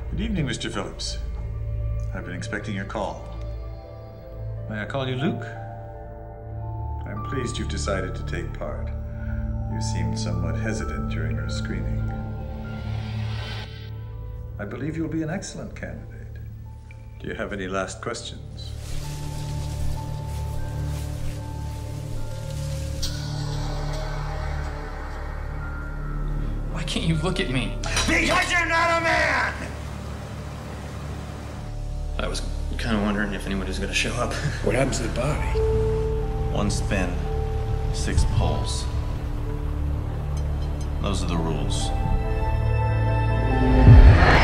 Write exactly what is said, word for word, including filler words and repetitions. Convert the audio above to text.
Good evening, Mister Phillips. I've been expecting your call. May I call you Luke? I'm pleased you've decided to take part. You seemed somewhat hesitant during our screening. I believe you'll be an excellent candidate. Do you have any last questions? Why can't you look at me? Because you're not a man! I was kind of wondering if anyone was going to show up. What happened to the body? One spin, six pulls. Those are the rules.